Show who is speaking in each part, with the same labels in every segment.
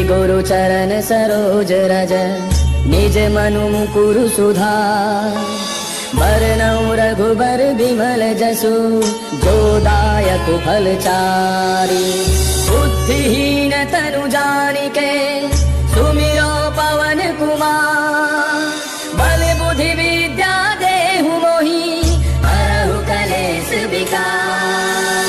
Speaker 1: गुरु चरण सरोज रज निज मनु मुकुरु सुधार। बरनउँ रघुबर बिमल जसु जो दायक फलचारी। बुद्धिहीन तनु जानिके सुमिरो पवन कुमार। बल बुद्धि विद्या देहु मोहि हरहु कलेश विकार।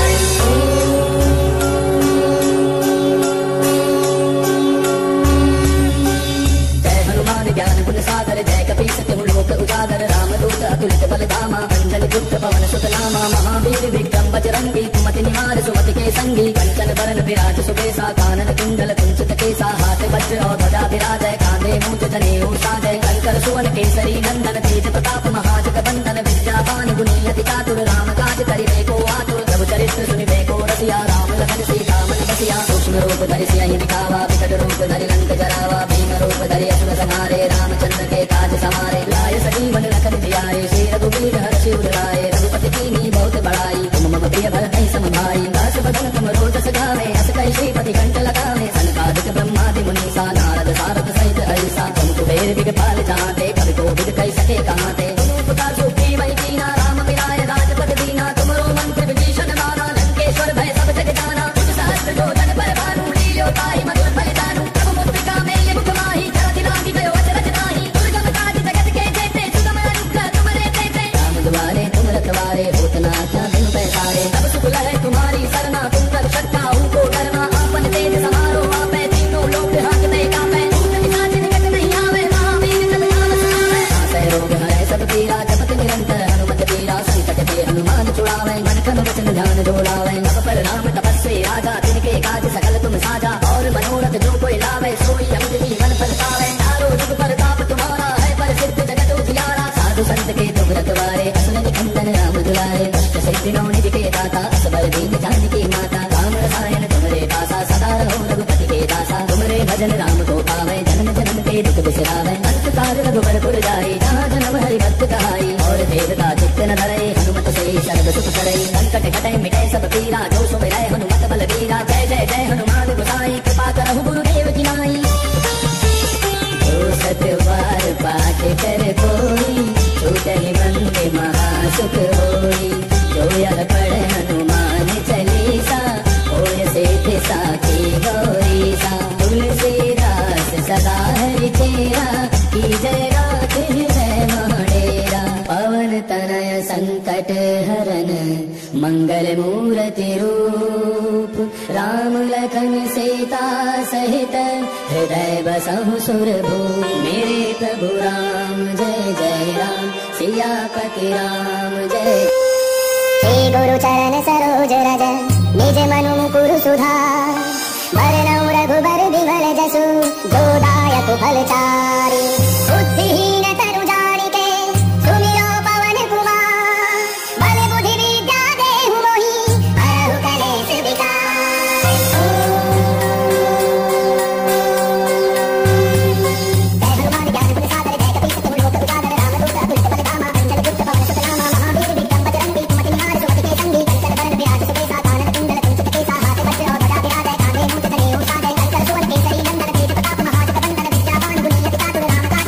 Speaker 1: जय हनुमान ज्ञान गुण सागर जय कपीस तिहु लोक उजागर। रामदूत अतुलित बल धामा अंजनी पुत्र पवन सुत नामा। महावीर विक्रम बजरंगी कुमति निवार सुमति के संगी। कंचन बरन विराज सुबेसा कानन कुंडल कुंचित केसा। हाथ वज्र और ध्वजा विराजय कांधे मूंज जनेऊ साजय। कंकर सुवन केसरी नंदन तेज प्रताप महाजग बंदन। विद्यावान गुणी अति चातुर राम काज करिबे को आतुर। प्रभु चरित्र सुनिबे को रसिया राम लखन सीता मन बसिया। सूक्ष्म रूप धरि सियहि दिखावा विकट रूप धरि लंक जरावा। भीम रूप धरि असुर संहारे रामचंद्र के काज समारे। लाय सजीवन लखन जियाए श्री रघुवीर हर्षि उर लाए। रघुपति कीन्ही बहुत बड़ाई तुम मम प्रिय भरतहि सम भाई। दास बदन तुम रोजस गावे अस कहि श्रीपति कंठ लगावे। सनकादिक ब्रह्मादि मुनीसा नारद सारद सहित ऐसा। तुम कुबेर दिगपाल जाते कवि कोविद कहि सके कहाते। तुम उपकार सुग्रीव वै कीना राम मिलाय राजपद दीना। तुमरो मंत्र विभीषण माना लंकेश्वर भय सब जग जाना। तुझ सहस्त्र जो जन पर भानु लील्यो ताहि मधुर फल जानू। प्रभु मुद्रिका मेलि मुख माहि जरति राखि गयो अचरज नाही। दुर्गम काज जगत के जेते सुगम अनुग्रह तुमरे तेते। राम दुआरे तुम रखवारे होत न आज्ञा बिनु पैसारे। तब सुख लहै तुम्हारी सरना तुम रक्षक काहू को डरना। आपन तेज समारो आपै तीनों लोक हांकते कांपै। भूत पिशाच निकट नहीं आवे महावीर जब नाम सुनावै। नासै रोग हरै सब पीरा जपत निरंतर हनुमत बीरा। संकट ते हनुमान छुड़ावै मन क्रम वचन ध्यान डोलावै। अब पर राम तपस्वी राजा तिनके काज सकल तुम साजा। और मनोरथ जो कोई लावै सोई अमित जीवन फल पावै। चारों जुग प्रताप तुम्हारा है प्रसिद्ध जगत उजियारा। साधु संत के तुम रखवारे असुर निकंदन राम दुलारे। कष्ट सिद्धि नौ निधि के दाता असबर दीन जानकी माता। राम रसायन तुमरे दासा सदा रहो रघुपति के दासा। तुमरे भजन राम को पावै जन्म जन्म के दुख बिसरावै। अंत काल रघुबर पुर जाई जहाँ जन्म हरि भक्त कहाई। और देवता चित्त न धरै हनुमत से सर्व सुख करै। संकट कटै मिटै सब पीरा जो सुमिरै हनुमत बल बीरा। जय जय जय हनुमान गोसाई कृपा करहु गुरुदेव की नाई। जो सत्य बार पाठ कर कोई छूटहि बंदे महासुख होई। जो यह पढ़ हनुमान चालीसा होय सिद्धि साखी गौरीसा। तुलसीदास सदा हरि चेरा की जय राख हृदय महडेरा। पवन तनय संकट हरन मंगल मूर्ति रूप। राम लखन सीता सहित हृदय बसहु सुरभूप। मेरे प्रभु राम जय जय राम सियापति राम जय। श्री गुरु चरण सरोज रज निज मनु मुकुरु सुधार। बरनउँ रघुबर बिमल जसु जो दायक फलचारी। बुद्धिहीन तनु जानिके सुमिरो पवन कुमार। बल बुद्धि विद्या देहु मोहि हरहु कलेश विकार। जय हनुमान ज्ञान गुण सागर जय कपीस तिहु लोक उजागर। रामदूत अतुलित बल धामा अंजनी पुत्र पवन सुत नामा। महावीर विक्रम बजरंगी कुमति निवार सुमति के संगी। कंचन बरन विराज सुबेसा कानन कुंडल कुंचित केसा। हाथ वज्र और ध्वजा विराजय कांधे मूंज जनेऊ साजय। कंकर सुवन केसरी नंदन तेज प्रताप महाजग बंदन। विद्यावान गुणी अति चातुर राम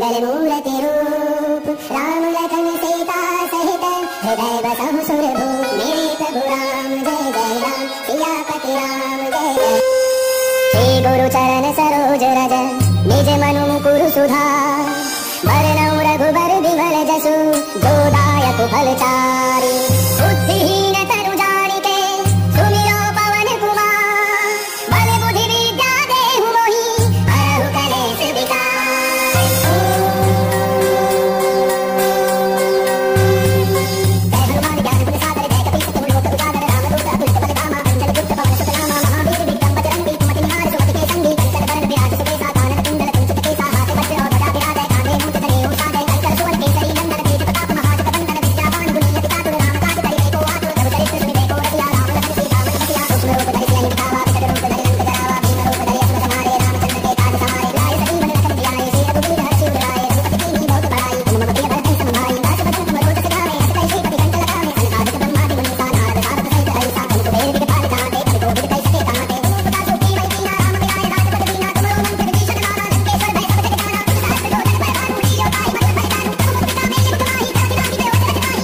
Speaker 2: मंगल मूर्ति रूप राम लखन सीता सहित हृदय बसहु सुरभूप मेरे प्रभु राम जय जय राम सियापति राम जय जय। श्री गुरु चरण सरोज रज निज मनु मुकुरु सुधार वरनौ रघुबर विमल जसु जो दायक फल चारि बुद्धिहीन तनु जानिके सुमिरो पवन कुमार बल बुद्धि विद्या देहु मोहि हरहु कलेश विकार। जय हनुमान ज्ञान गुण सागर जय कपीस तिहु लोक उजागर रामदूत अतुलित बल धामा अंजनी पुत्र पवन सुत नामा महावीर विक्रम बजरंगी कुमति निहार सुमति के संगी कंचन बरन विराज सुबेसा कानन कुंडल कुंचित केसा हाथ वज्र और ध्वजा विराजय कांधे मूंछ तनये उषाजय कंकर सुवन केसरी नंदन तेज प्रताप महाजगवंदन विद्यावान गुणी अति चातुर राम काज करिबे को आतुर रघुचरित्र सुनिबे को रसिया राम लखन सीता मन बसिया सूक्ष्म रूप धरि सियहि दिखावा विकट रूप धरि लंक जरावा भीम रूप धरि असुर संहारे रामचंद्र के काज सहारे लाए सजीवन लखन जियाए श्री रघुवीर हर्षि उर लाए रघुपति कीन्ही बहुत बड़ाई तुम मम प्रिय भरत समाई दास बदन तुम रोज सिधारे हस कहि श्रीपति कंठ लगावे सनकादिक ब्रह्मादि मुनीसा नारद सारद सहित अहिसा तुम कुबेर दिगपाल कहाते कवि कोविद कहि सके कहाते रूप दासु की वै कीना राम मिलाए राजपद दीना तुमरो मंत्र विभीषण माना लंकेश्वर भय सब जग जाना तुम सहस्त्र जो जन पर भानु लीयो ताहि मधुर फल जानू तुम मुद्रिका मेलि मुखमाहि करति नाहि देव जगत काहि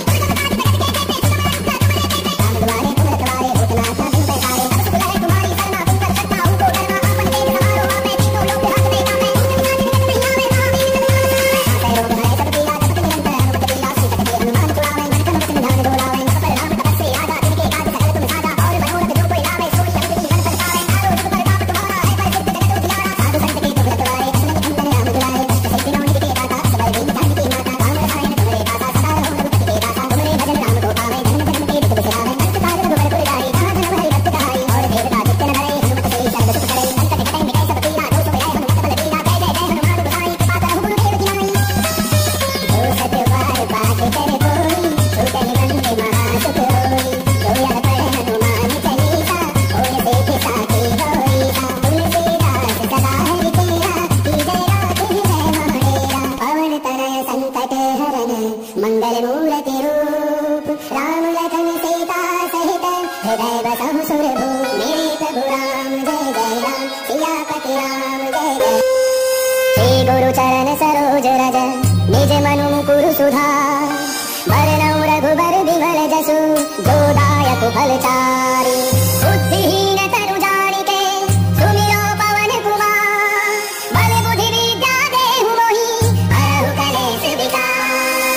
Speaker 2: राम दुआरे तुम रखवारे होत न आज्ञा बिनु पैसारे सब सुख लहै तुम्हारी सरना तुम कर सकता हूँ को डरना आपन तेज समारो आपे तीनों लोक हाथ में कामे तुम बिना जगत नहीं आवे महावीर जन आसे रोग हरे सब पीरा जपत निरंतर हनुमत पीरा सीत कपि हनुमान छुड़ावे मन क्रम वचन ध्यान डोलावे सब पर राम तपस्वी राजा तिनके काज सकल तुम साजा और मनोरथ जो कोई लावे सोई अंत जीवन परसावे तारो जुग परताप तुम्हारा है परिसिद्ध जगत उजियारा साधु संत के तुम रखवारे असमन खंडन राम दुलारे कष्ट सिद्धि नौ निधि के दाता सबल दीन जानकी माता राम रसायन तुम्हारे दाता सदा रहो रघुपति के दाता तुम्हारे भजन राम को पावे जन्म जन्म के दुख बिसरावे अंत काल रघुबर पुर जाई जहाँ जन्म हरि भक्त कहाई और देवता चित्त न धरे हनुमत से सर्व सुख करे संकट कटे मिटे सब पीरा जो सो मिलाए हनुमत बल बीरा जय जय जय हनुमान गोसाई कृपा करहु गुरुदेव की नाई जो सत्य बार बात करे कोई छूटहि बंदी महासुख होई जो यह पढ़े हनुमान चालीसा होय देखे साथी गौरीसा तुलसीदास सदा हरि तेरा की जय रात जय महाडेरा पवन तनय संकट हरन मंगल मूर्ति रूप राम लखन सीता सहित हृदय बसहु सुरभूप मेरे प्रभु राम जय जय राम सियापति राम जय जय। श्री गुरु चरण सरोज रज निज मनु मुकुरु सुधार वरनौ रघुबर विमल जसु जो दायक फल चारि बुद्धिहीन तनु जानिके सुमिरो पवन कुमार बल बुद्धि विद्या देहु मोहि हरहु कलेश विकार।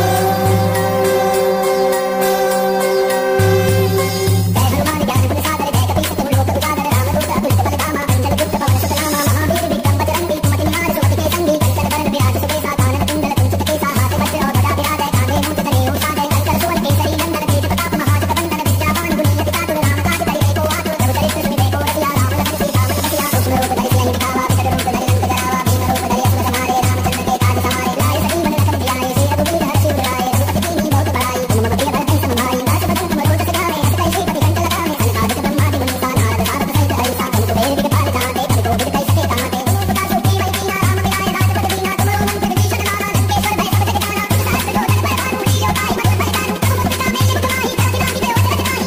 Speaker 2: जय हनुमान ज्ञान गुण सागर जय कपीस तिहु लोक उजागर रामदूत अतुलित बल धामा अंजनी पुत्र पवन सुत नामा महावीर विक्रम बजरंगी कुमति निहार सुमति के संगी कंचन बरन विराज सुबेसा कानन कुंडल कुंचित केसा हाथ वज्र और ध्वजा विराजय कांधे मूंछ तनये उषाजय कंकर सुवन केसरी नंदन तेज प्रताप महाजगवंदन विद्यावान गुणी अति चातुर राम काज करिबे को आतुर रघुचरित्र सुनिबे को रसिया राम लखन सीता मन बसिया सूक्ष्म रूप धरि सियहि दिखावा विकट रूप धरि लंक जरावा भीम रूप धरि असुर संहारे रामचंद्र के काज सहारे लाए सजीवन लखन जियाए श्री रघुवीर हर्षि उर लाए रघुपति कीन्ही बहुत बड़ाई तुम मम प्रिय भरत समाई दास बदन तुम रोज सिधारे हस कहि श्रीपति कंठ लगावे सनकादिक ब्रह्मादि मुनीसा नारद सारद सहित अहिसा तुम कुबेर दिगपाल कहाते कवि कोविद कहि सके कहाते रूप दासु की वै कीना राम मिलाए राजपद दीना तुमरो मंत्र विभीषण माना लंकेश्वर भय सब जग जाना तुम सहस्त्र जो जन पर भानु लीयो ताहि मधुर फल जानू तुम मुद्रिका मेलि मुखमाहि करति नाहि देव जगत काहि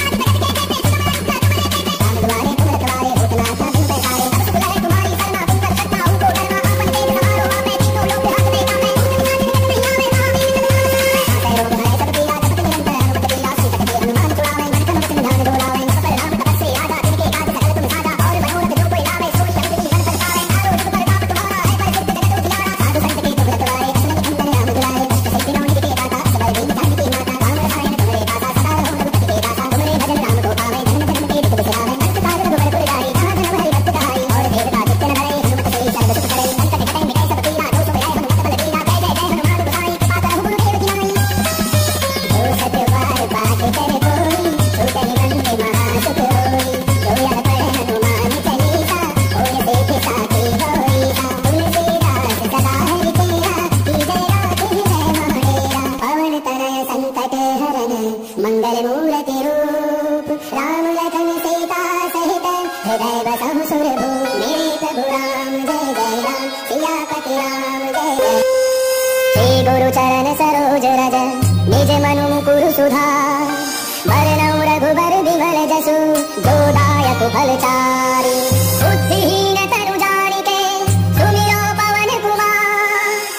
Speaker 2: राम दुआरे तुम रखवारे होत न आज्ञा बिनु पैसारे सब सुख लहै तुम्हारी सरना तुम कर सकता हूँ को डरना आपन तेज समारो आपे तीनों लोक हाथ में कामे तुम बिना जगत नहीं आवे महावीर जन आसे रोग हरे सब पीरा जपत निरंतर हनुमत पीरा सीत कपि हनुमान छुड़ावे मन क्रम वचन ध्यान डोलावे सब पर राम तपस्वी राजा तिनके काज सकल तुम साजा और मनोरथ जो कोई लावे सोई अंत जीवन परसावे तारो जुग परताप तुम्हारा है परिसिद्ध जगत उजियारा साधु संत के तुम रखवारे असमन खंडन राम दुलारे कष्ट सिद्धि नौ निधि के दाता सबल दीन जानकी माता राम रसायन तुम्हारे दाता सदा रहो रघुपति के दाता तुम्हारे भजन राम को पावे जन्म जन्म के दुख बिसरावे अंत काल रघुबर पुर जाई जहाँ जन्म हरि भक्त कहाई और देवता चित्त न धरे हनुमत से सर्व सुख करे संकट कटे मिटे सब पीरा जो सो मिलाए हनुमत बल बीरा जय जय जय हनुमान गोसाई कृपा करहु गुरुदेव की नाई जो सत्य बार बात करे कोई छूटहि बंदी महासुख होई जो यह पढ़े हनुमान चालीसा होय देखे साथी गौरीसा तुलसीदास सदा हरि तेरा की जय रात जय महाडेरा पवन तनय संकट हरन मंगल मूर्ति रूप राम लखन सीता सहित हृदय बसहु सुरभूप मेरे प्रभु राम जय जय राम सियापति राम जय जय। श्री गुरु चरण सरोज रज निज मनु मुकुरु सुधार वरनौ रघुबर विमल जसु जो दायक फल चारि बुद्धिहीन तनु जानिके सुमिरो पवन कुमार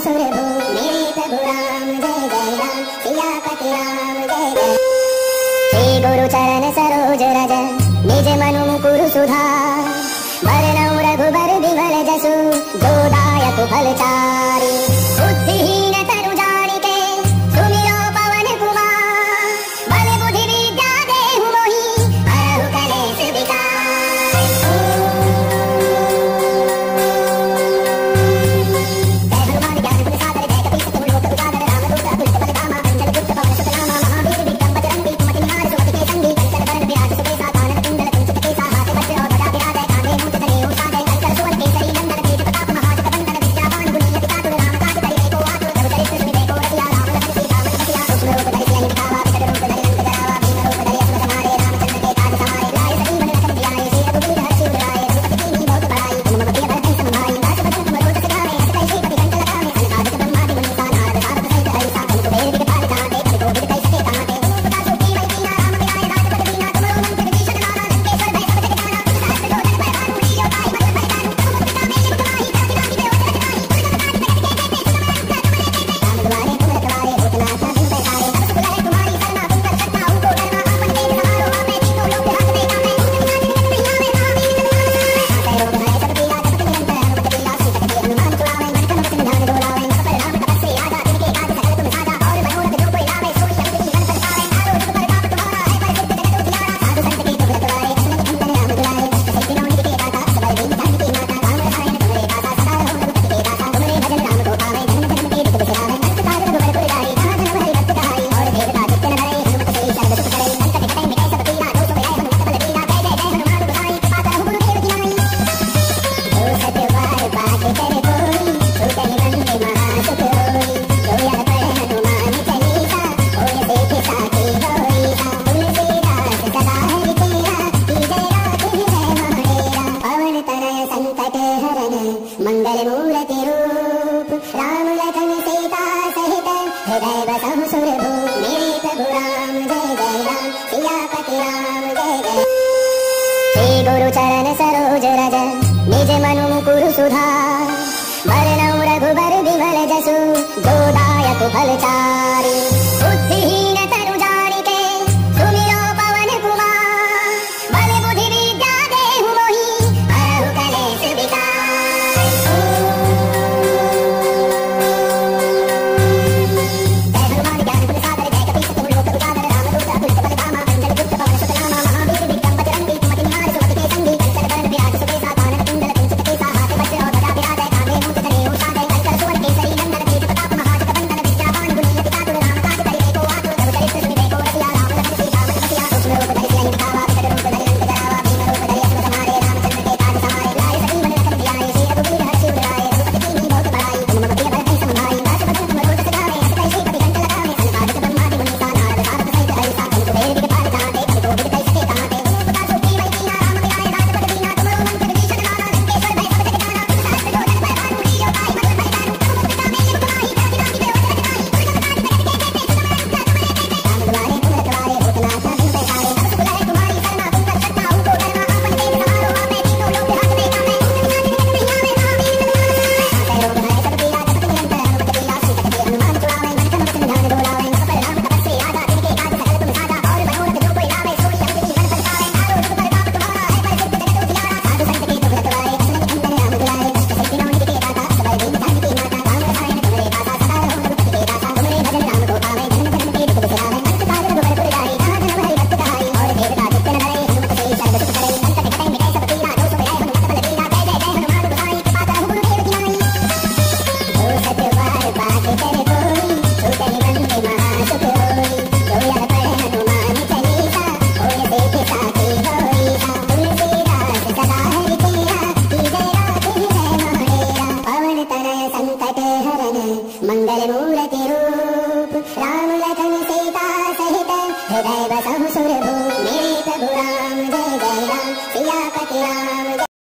Speaker 2: सुरभु मेरे प्रभु राम जय जय राम सियापति राम जय जय। श्री गुरु चरण सरोज रज निज मनु मुकुरु सुधार वरनौ रघुबर विमल जसु जो दायक फल चारि। बुद्धिहीन तनु जानिके सुमिरो पवन कुमार बल बुद्धि विद्या देहु मोहि हरहु कलेश विकार। जय हनुमान ज्ञान गुण सागर जय कपीस तिहु लोक उजागर रामदूत अतुलित बल धामा अंजनी पुत्र पवन सुत नामा महावीर विक्रम बजरंगी कुमति निहार सुमति के संगी कंचन वरण विराज सुबेसा कानन कुंडल कुंचित केसा हाथ वज्र और ध्वजा विराजय कांधे मूंछ जनेऊ साजय कंकर सुवन केसरी नंदन तेज प्रताप महाजगवंदन विद्यावान गुणी अति चातुर राम काज करिबे को आतुर प्रभु चरित्र सुनिबे को रसिया राम लखन सीता मन बसिया सूक्ष्म रूप धरि सियहि दिखावा विकट रूप धरि लंक जरावा भीम रूप धरि असुर संहारे रामचंद्र के काज सहारे लाए सजीवन लखन जियाए श्री रघुवीर हर्षि उर लाए रघुपति कीन्ही बहुत बड़ाई तुम मम प्रिय भरत सम भाई दास बदन तुम रोज सिधारे अस कहि श्रीपति कंठ लगावे सनकादिक ब्रह्मादि मुनीसा नारद सारद सहित हरिसा तुम कुबेर दिगपाल कहाते कवि कोविद कहि सके कहाते प्रभु प्रकाश रूपी वै दीना राम मिलाए राजपद दीना तुमरो मंत्र विभीषण माना लंकेश्वर भय सब जग जाना तुम सहस्त्र जो जन पर भानु लीयो ताहि मधुर फल दानु तुम मुद्रिका मेलि मुख माहि जाति नाहि देव जगत नाहि तुम जगत जगत के राम दुआरे तुम रखवारे होत न आशा बिन पैसारे सब सुख लहै तुम्हारी सरना तुम कर सकता हूँ को डरना आपन तेज समारो आपे तीनों लोक हाथ में कामे तुम विनाश जगत नहीं आवे महावीर जगत नामे आते रोग हरे सब पीरा जपत निरंतर हनुमत प्रिया श्री सकते हनुमान छुड़ावे मन क्रम वचन ध्यान डोलावे सब पर राम तपस्वी राजा तिनके काज सकल तुम साजा और मनोरथ जो कोई लावे सोई अंत जीवन संसारे तारो जुग पर ताप तुम्हारा है पर सिद्ध जगत उजियारा साधु संत के तुम रखवारे असलन खंडन राम दुलारे कष्ट सिद्धि नौ निधि के दाता सबल दीन जानकी माता राम रसायन तुम्हारे दाता सदा रहो रघुपति के दाता तुम्हारे भजन राम को पावे जन्म जन्म के दुख बिसरावे अंत काल रघुबर पुर जाई जहाँ जन्म हरि भक्त कहाई और देवता चित्त न धरे हनुमत से सर्व सुख करे अंत कटे मिटे सब पीरा जो सो मिलाए हनुमत बल बीरा जय जय जय हनुमान गोसाई कृपा करहु गुरुदेव की नाई। जो सत्य बार पाठ करे कोई छूटहि बंदी महासुख होई जो यह पढ़े हनुमान चालीसा होय देखे साथी गौरीसा तुलसीदास सदा हरि तेरा की जय राधे जय महाडेरा पवन तनय संकट हरन मंगल मूर्ति रूप राम लखन सीता सहित हृदय बसहु सुरभु मेरे प्रभु राम जय जय राम सियापति राम जय जय। श्री गुरु चरण सरोज रज निज मनु मुकुरु सुधार वरनौ रघुबर विमल जसु जो दायक फल चारि।